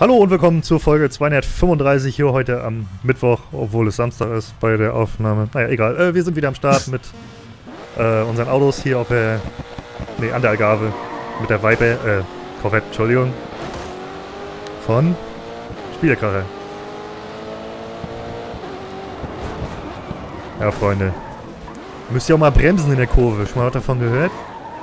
Hallo und willkommen zur Folge 235 hier heute am Mittwoch, obwohl es Samstag ist bei der Aufnahme. Naja, egal. Wir sind wieder am Start mit unseren Autos hier auf der... Ne, an der Algarve. Mit der Viper, Corvette, Entschuldigung. Von Spielekracher. Ja, Freunde. Müsst ihr auch mal bremsen in der Kurve. Schon mal was davon gehört?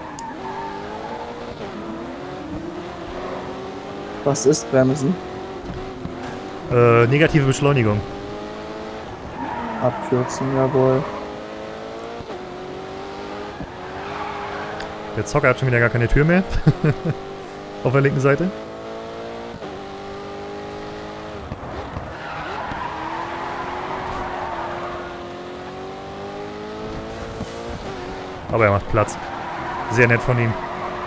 Was ist Bremsen? Negative Beschleunigung. Abkürzen, jawohl. Der Zocker hat schon wieder gar keine Tür mehr. Auf der linken Seite. Aber er macht Platz. Sehr nett von ihm.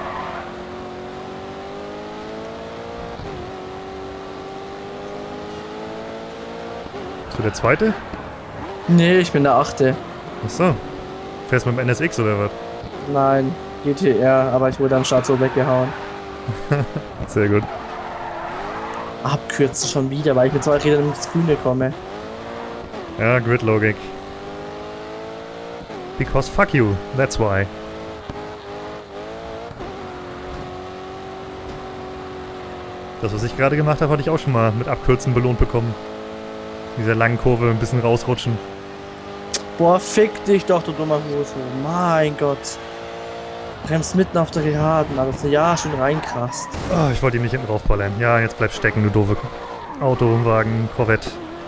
Bist du der Zweite? Nee, ich bin der Achte. Achso. Fährst mit dem NSX oder was? Nein, GTR, aber ich wurde am Start so weggehauen. Sehr gut. Abkürzen schon wieder, weil ich mit zwei Rädern ins Grüne komme. Ja, Gridlogik. Because fuck you, that's why. Das, was ich gerade gemacht habe, hatte ich auch schon mal mit Abkürzen belohnt bekommen. In dieser langen Kurve ein bisschen rausrutschen. Boah, fick dich doch, du dummer Hose. Mein Gott. Bremst mitten auf der Geraden, aber ja, schon reinkrast. Oh, ich wollte ihn nicht hinten draufballern. Ja, jetzt bleib stecken, du doofe Auto, Wagen, Corvette.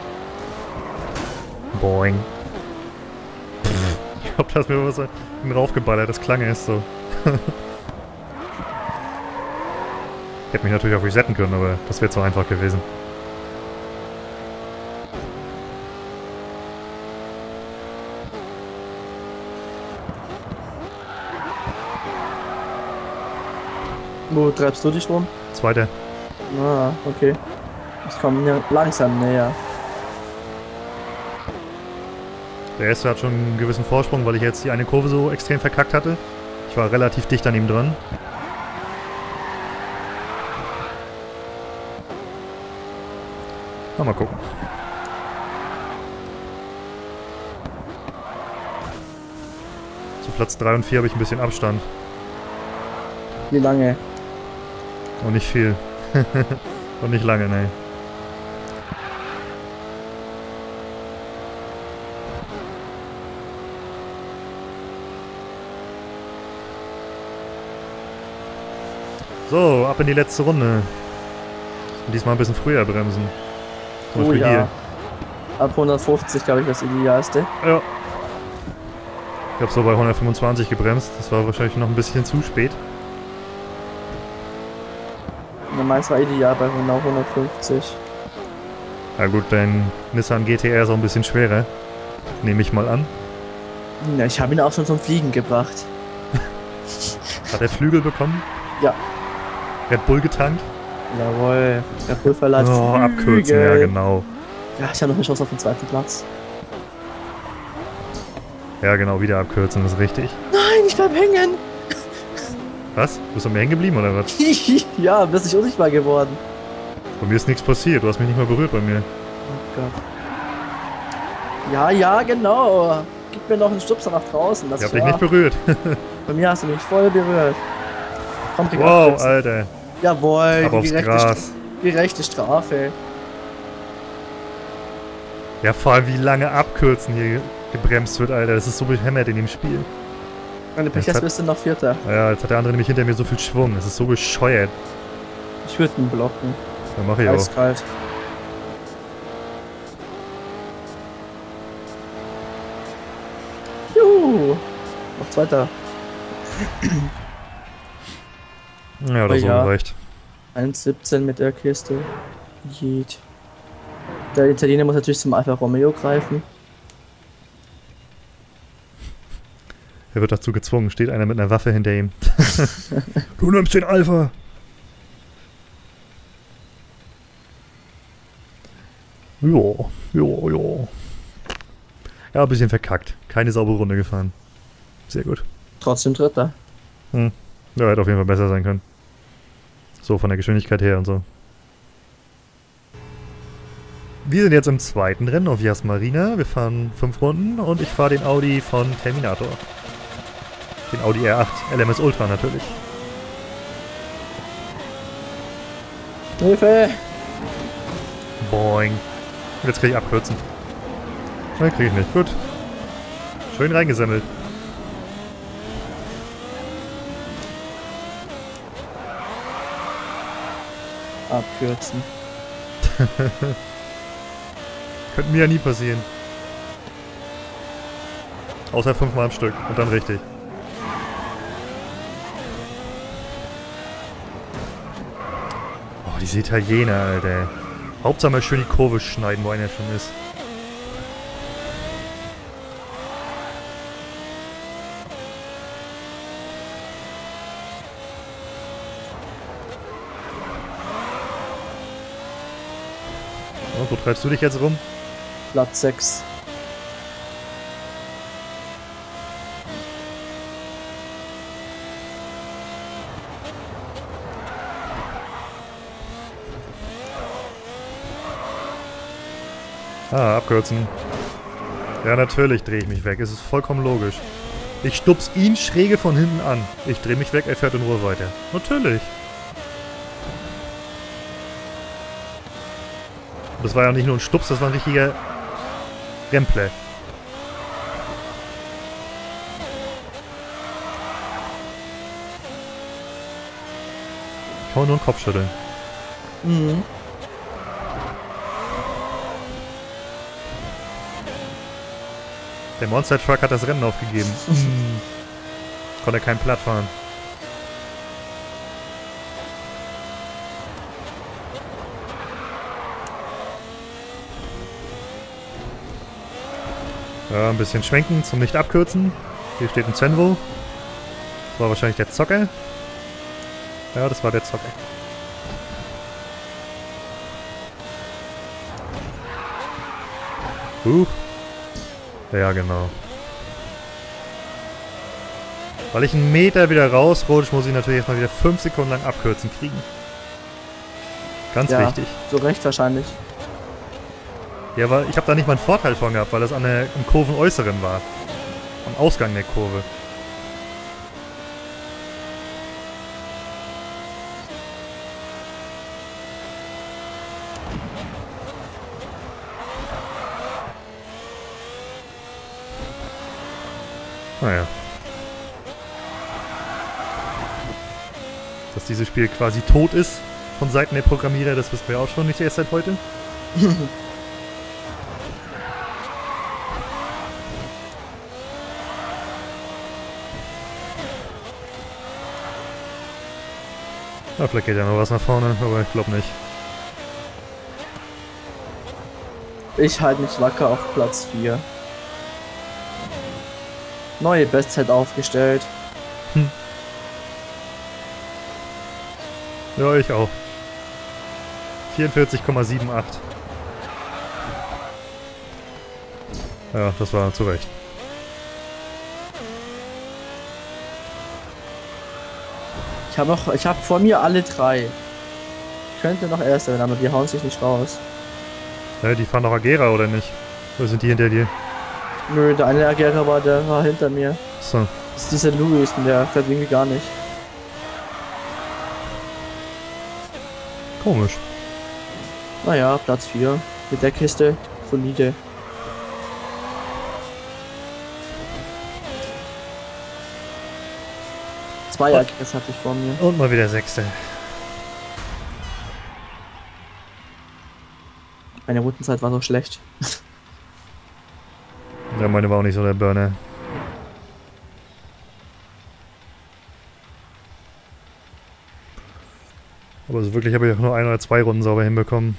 Boing. Ich glaub, da hast mir was hinten raufgeballert, das klang erst so. Ich hätte mich natürlich auch resetten können, aber das wäre zu einfach gewesen. Wo treibst du dich rum? Zweiter. Ah, okay. Ich komme ja langsam näher. Der erste hat schon einen gewissen Vorsprung, weil ich jetzt die eine Kurve so extrem verkackt hatte. Ich war relativ dicht an ihm dran. Mal gucken. Zu Platz 3 und 4 habe ich ein bisschen Abstand. Wie lange? Und nicht viel. Und nicht lange, ne. So, ab in die letzte Runde. Und diesmal ein bisschen früher bremsen. Zum Beispiel ja. hier. Ab 150, glaube ich, das Idealste. Ja. Ich habe so bei 125 gebremst. Das war wahrscheinlich noch ein bisschen zu spät. Ja, meins war ideal bei 150. Ja gut, dein Nissan GTR ist auch ein bisschen schwerer. Nehme ich mal an. Ja, ich habe ihn auch schon zum Fliegen gebracht. Hat er Flügel bekommen? Ja. Red Bull getankt? Jawohl. Der Bull verleiht Oh, Flügel. abkürzen, ja genau. Ja, ich habe noch eine Chance auf den zweiten Platz. Ja genau, wieder abkürzen, das ist richtig. Nein, ich bleib hängen. Was? Bist du mir hängen geblieben oder was? Ja, bist nicht unsichtbar geworden. Bei mir ist nichts passiert, du hast mich nicht mal berührt bei mir. Oh Gott. Ja, ja, genau. Gib mir noch einen Stupser nach draußen. Das Ich hab ist dich nicht berührt. Bei mir hast du mich voll berührt. Komm, Wow, Alter. Jawohl, Ab aufs Gras. gerechte Strafe. Ja, vor allem wie lange abkürzen hier gebremst wird, Alter. Das ist so behämmert in dem Spiel. Wenn du Pech hast, bist du noch Vierter. Ja, jetzt hat der andere nämlich hinter mir so viel Schwung. Das ist so bescheuert. Ich würde ihn blocken. Ja, mach ich auch. Eiskalt. Juhu. Noch Zweiter. Ja, oder Oh so ja. reicht. 1,17 mit der Kiste. Jeet. Der Italiener muss natürlich zum Alfa Romeo greifen. Er wird dazu gezwungen. Steht einer mit einer Waffe hinter ihm. Du nimmst den Alpha! Jo, jo, jo. Ja, ein bisschen verkackt. Keine saubere Runde gefahren. Sehr gut. Trotzdem Dritter. Ja, hätte auf jeden Fall besser sein können. So von der Geschwindigkeit her und so. Wir sind jetzt im zweiten Rennen auf Yas Marina. Wir fahren 5 Runden und ich fahre den Audi von Terminator. Den Audi R8 LMS Ultra natürlich. Hilfe! Boing. Und jetzt kann ich abkürzen. Nein, kriege ich nicht. Gut. Schön reingesammelt. Abkürzen. Könnte mir ja nie passieren. Außer 5-mal am Stück. Und dann richtig. Oh, diese Italiener, Alter. Hauptsache mal schön die Kurve schneiden, wo einer schon ist. Und wo treibst du dich jetzt rum? Platz 6. Ah, abkürzen. Ja, natürlich drehe ich mich weg. Es ist vollkommen logisch. Ich stups ihn schräge von hinten an. Ich drehe mich weg, er fährt in Ruhe weiter. Natürlich. Das war ja nicht nur ein Stups, das war ein richtiger Rempler. Kann man nur den Kopf schütteln. Mhm. Der Monster Truck hat das Rennen aufgegeben. Konnte keinen Platt fahren. Ja, ein bisschen schwenken zum nicht abkürzen. Hier steht ein Zenvo. Das war wahrscheinlich der Zocker. Ja, das war der Zocker. Ja, genau. Weil ich einen Meter wieder rausrutsche, muss ich natürlich erstmal wieder 5 Sekunden lang abkürzen kriegen. Ganz wichtig. So recht wahrscheinlich. Ja, weil ich habe da nicht mal einen Vorteil von gehabt, weil das am Kurvenäußeren war. Am Ausgang der Kurve. Naja. Dass dieses Spiel quasi tot ist von Seiten der Programmierer, das wissen wir auch schon nicht erst seit heute. Ja, vielleicht geht ja noch was nach vorne, aber ich glaube nicht. Ich halte mich wacker auf Platz 4. Neue Bestzeit aufgestellt. Ja, ich auch. 44,78. Ja, das war zu Recht. Ich habe vor mir alle 3. Könnte noch Erster werden, aber die hauen sich nicht raus. Ja, die fahren doch Agera, oder nicht? Oder sind die hinter dir? Nö, der eine Agera war hinter mir. So. Das ist dieser Louis und der fährt irgendwie gar nicht. Komisch. Naja, Platz 4. Mit der Kiste. Solide. Zwei Agres hatte ich vor mir. Und mal wieder Sechste. Meine Rundenzeit war so schlecht. Ja, meine war auch nicht so der Burner. Aber so wirklich habe ich auch nur 1 oder 2 Runden sauber hinbekommen.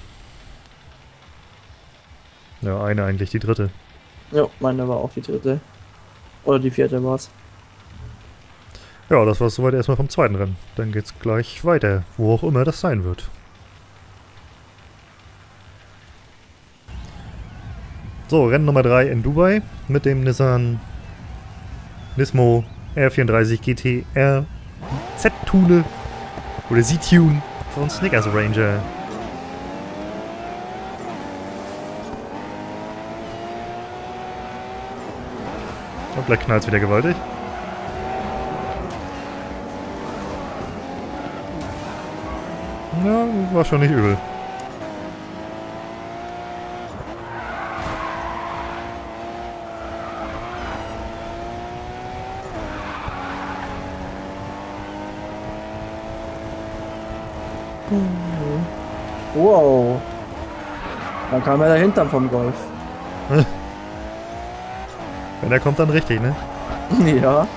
Ja, eine eigentlich, die dritte. Ja, meine war auch die dritte. Oder die vierte war's. Ja, das war soweit erstmal vom zweiten Rennen. Dann geht's gleich weiter, wo auch immer das sein wird. So, Rennen Nummer 3 in Dubai mit dem Nissan Nismo R34 GT-R Z-Tune oder Z-Tune von Snickers Ranger. Und gleich knallt es wieder gewaltig. Ja, war schon nicht übel. Wow. Dann kam er dahinter vom Golf. Wenn er kommt, dann richtig, ne? Ja.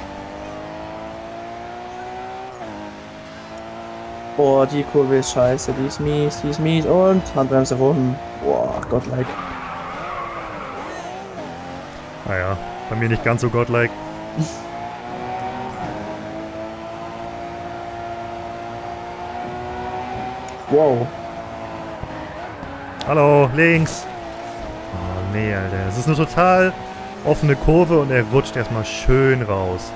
Boah, die Kurve ist scheiße, die ist mies und Handbremse rum. Boah, godlike. Naja, bei mir nicht ganz so godlike. Wow. Hallo, links. Oh nee, Alter. Das ist eine total offene Kurve und er rutscht erstmal schön raus.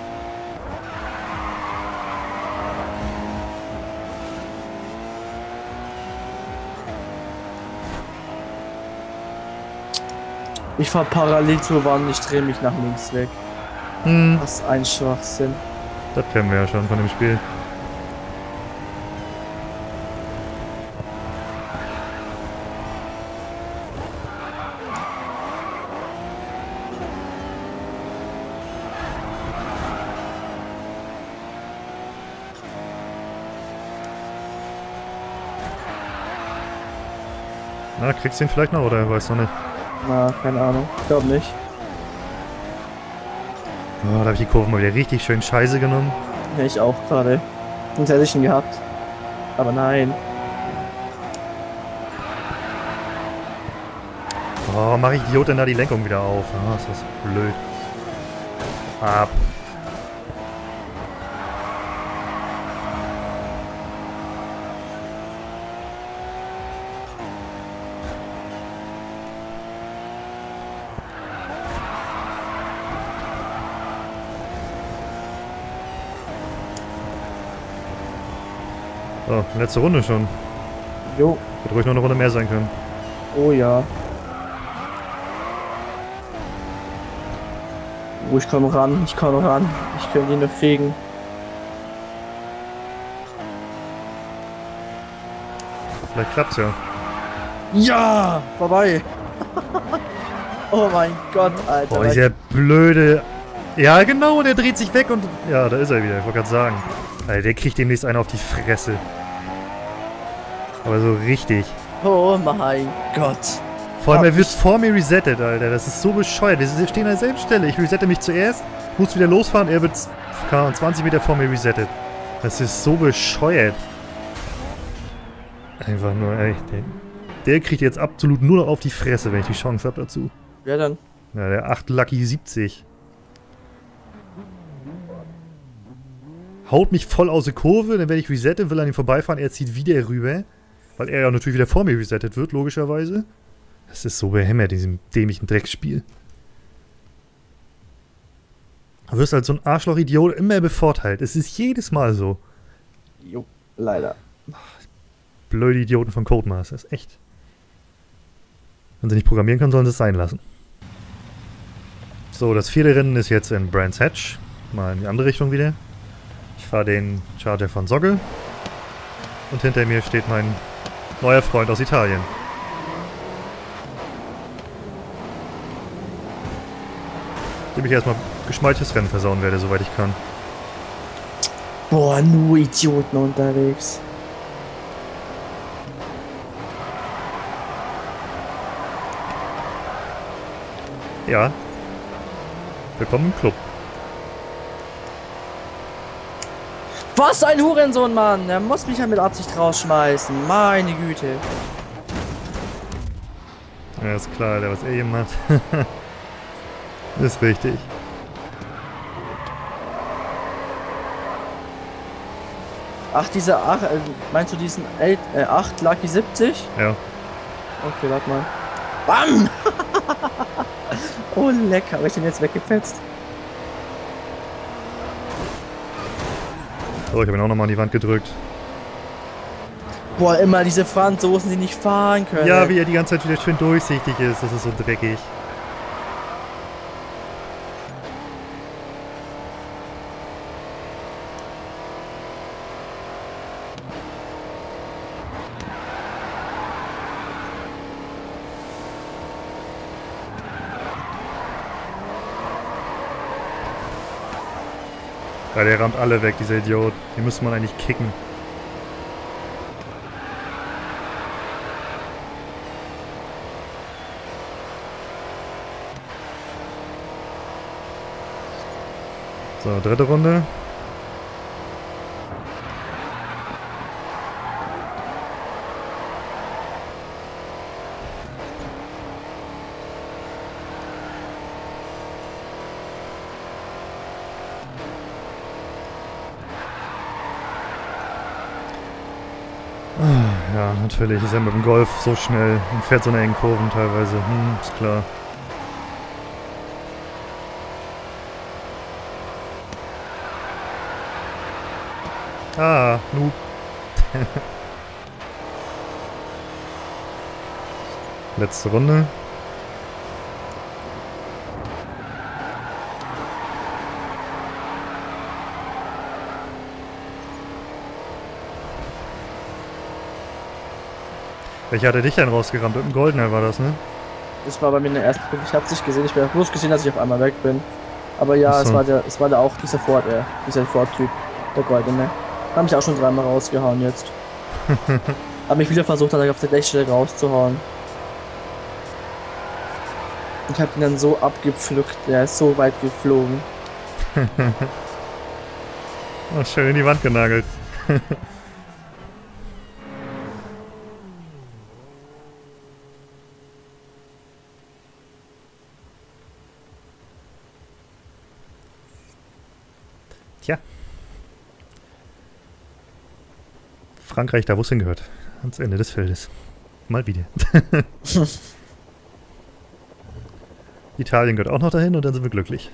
Ich fahr parallel zur Wand, ich drehe mich nach links weg. Was ein Schwachsinn. Das kennen wir ja schon von dem Spiel. Na, kriegst du ihn vielleicht noch oder weißt du nicht? Na, keine Ahnung. Ich glaube nicht. Oh, da habe ich die Kurve mal wieder richtig schön scheiße genommen. Ja, ich auch gerade. Sonst hätte ich ihn gehabt. Aber nein. Oh, mach ich Idiot denn da die Lenkung wieder auf? Ah, ist das blöd. Ab. So, letzte Runde schon. Jo. Hätte ruhig noch eine Runde mehr sein können. Oh ja. Oh, ich komme ran. Ich könnte ihn noch kriegen. Vielleicht klappt's ja. Ja! Vorbei! Oh mein Gott, Alter. Boah, dieser blöde... Ja, genau, und er dreht sich weg und... Ja, da ist er wieder, ich wollte gerade sagen. Alter, der kriegt demnächst einen auf die Fresse. Aber so richtig. Oh mein Gott. Vor allem, er wird vor mir resettet, Alter. Das ist so bescheuert. Wir stehen an derselben Stelle. Ich resette mich zuerst, muss wieder losfahren, er wird 20 Meter vor mir resettet. Das ist so bescheuert. Einfach nur, ey. Der kriegt jetzt absolut nur noch auf die Fresse, wenn ich die Chance habe dazu. Wer dann? Ja, der 8 Lucky 70. Haut mich voll aus der Kurve, dann werde ich resette, will an ihm vorbeifahren, er zieht wieder rüber. Weil er ja natürlich wieder vor mir resettet wird, logischerweise. Das ist so behämmert, diesem dämlichen Drecksspiel. Du wirst als so ein Arschloch-Idiot immer bevorteilt. Es ist jedes Mal so. Jo, leider. Blöde Idioten von Codemasters, echt. Wenn sie nicht programmieren können, sollen sie es sein lassen. So, das 4. Rennen ist jetzt in Brands Hatch. Mal in die andere Richtung wieder. Ich fahre den Charger von Sogge. Und hinter mir steht mein neuer Freund aus Italien. Dem ich erstmal geschmeichtes Rennen versauen werde, soweit ich kann. Boah, nur Idioten unterwegs. Ja. Willkommen im Club. Was ein Hurensohn, Mann! Er muss mich ja mit Absicht rausschmeißen. Meine Güte. Ja, ist klar, der was er eben hat. Ist richtig. Ach, dieser 8, meinst du diesen 8 Lucky 70? Ja. Okay, warte mal. Bam! Oh, lecker. Hab ich den jetzt weggefetzt? So, ich habe ihn auch nochmal an die Wand gedrückt. Boah, immer diese Franzosen, die nicht fahren können. Ja, wie er die ganze Zeit wieder schön durchsichtig ist. Das ist so dreckig. Ja, der rammt alle weg, dieser Idiot. Den müsste man eigentlich kicken. So, dritte Runde. Ja, natürlich ist er mit dem Golf so schnell und fährt so eine engen Kurven teilweise. Ist klar. Ah, Noob. Letzte Runde. Welcher hatte dich denn rausgerammt? Mit dem Goldener war das, ne? Das war bei mir in der ersten Runde. Ich hab's nicht gesehen, ich bin bloß gesehen, dass ich auf einmal weg bin. Aber ja, Achso. es war da auch dieser Ford-Typ, der Goldene. Hab mich auch schon dreimal rausgehauen jetzt. Hab mich wieder versucht, dann auf der Blechstelle rauszuhauen. Ich hab ihn dann so abgepflückt, der ist so weit geflogen. Oh, schön in die Wand genagelt. Tja. Frankreich da, wo es hingehört. Ans Ende des Feldes. Mal wieder. Italien gehört auch noch dahin und dann sind wir glücklich.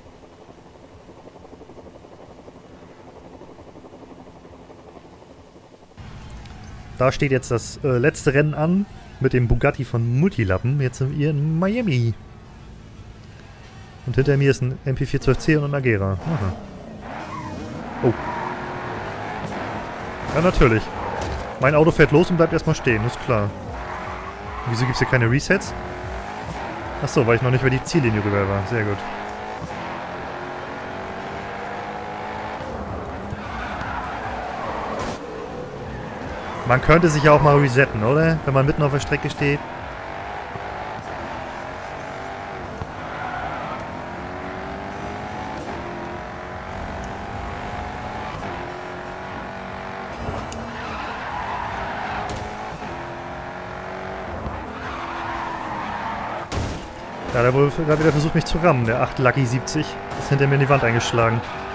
Da steht jetzt das letzte Rennen an mit dem Bugatti von Multilappen. Jetzt sind wir in Miami. Und hinter mir ist ein MP412C und ein Agera. Aha. Oh. Ja, natürlich. Mein Auto fährt los und bleibt erstmal stehen, ist klar. Wieso gibt es hier keine Resets? Achso, weil ich noch nicht über die Ziellinie rüber war. Sehr gut. Man könnte sich ja auch mal resetten, oder? Wenn man mitten auf der Strecke steht. Ja, der wohl gerade wieder versucht mich zu rammen, der 8 Lucky 70. Ist hinter mir in die Wand eingeschlagen.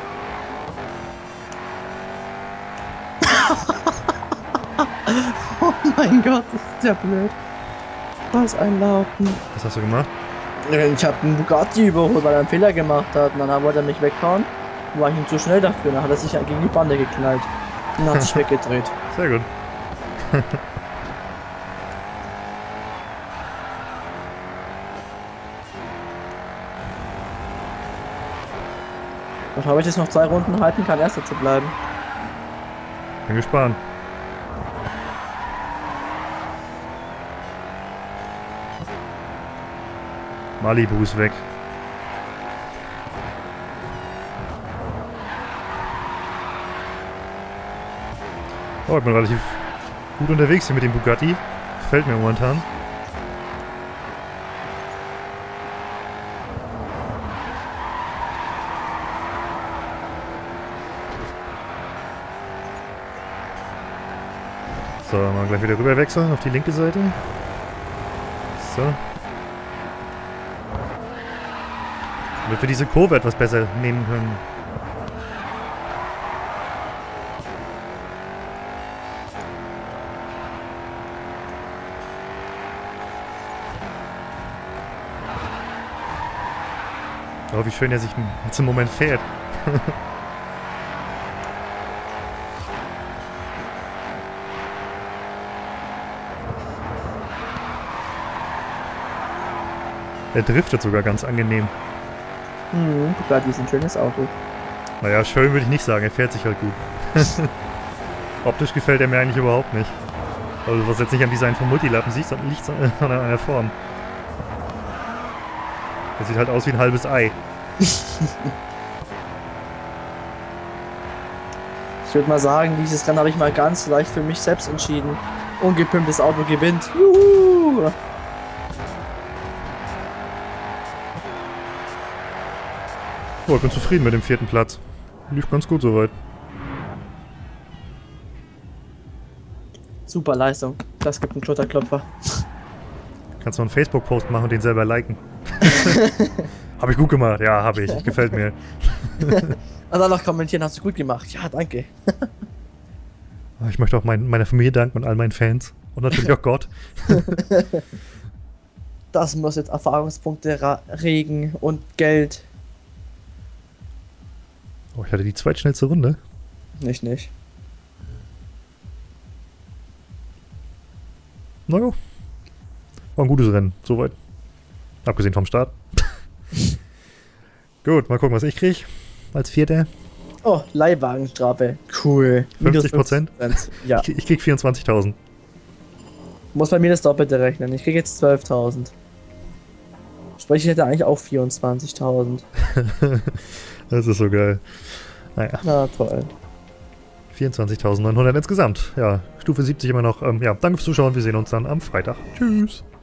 Oh mein Gott, das ist ja blöd. Was ein Lauten. Was hast du gemacht? Ich hab einen Bugatti überholt, weil er einen Fehler gemacht hat. Und dann wollte er mich weghauen. Dann war ich ihm zu schnell dafür. Dann hat er sich gegen die Bande geknallt. Und dann hat sich weggedreht. Sehr gut. Und ob ich jetzt noch 2 Runden halten kann, Erster zu bleiben. Bin gespannt. Malibu ist weg. Oh, ich bin relativ gut unterwegs hier mit dem Bugatti. Gefällt mir momentan. So, mal gleich wieder rüber wechseln auf die linke Seite. So. Damit wir diese Kurve etwas besser nehmen können. Oh, wie schön er sich jetzt im Moment fährt. Er driftet sogar ganz angenehm. Bugatti ist ein schönes Auto. Naja, schön würde ich nicht sagen, er fährt sich halt gut. Optisch gefällt er mir eigentlich überhaupt nicht. Also was jetzt nicht am Design vom Multilappen liegt, sondern an einer Form. Er sieht halt aus wie ein halbes Ei. würde mal sagen, dieses Rennen habe ich mal ganz leicht für mich selbst entschieden. Ungepimptes Auto gewinnt. Juhu! Oh, ich bin zufrieden mit dem 4. Platz. Lief ganz gut soweit. Super Leistung. Das gibt einen Schulterklopfer. Kannst du einen Facebook-Post machen und den selber liken. Habe ich gut gemacht? Ja, habe ich. Gefällt mir. Und dann noch kommentieren, hast du gut gemacht. Ja, danke. Ich möchte auch meiner Familie danken und all meinen Fans. Und natürlich auch Gott. Das muss jetzt Erfahrungspunkte regen und Geld. Oh, ich hatte die zweitschnellste Runde. Nicht. Naja. War ein gutes Rennen, soweit. Abgesehen vom Start. Gut, mal gucken, was ich kriege. Als 4. Oh, Leihwagenstrafe. Cool. 50%? Ja. Ich krieg 24.000. Muss bei mir das Doppelte rechnen. Ich krieg jetzt 12.000. Sprich, ich hätte eigentlich auch 24.000. Das ist so geil. Naja. Na toll. 24.900 insgesamt. Ja, Stufe 70 immer noch. Ja, danke fürs Zuschauen. Wir sehen uns dann am Freitag. Tschüss.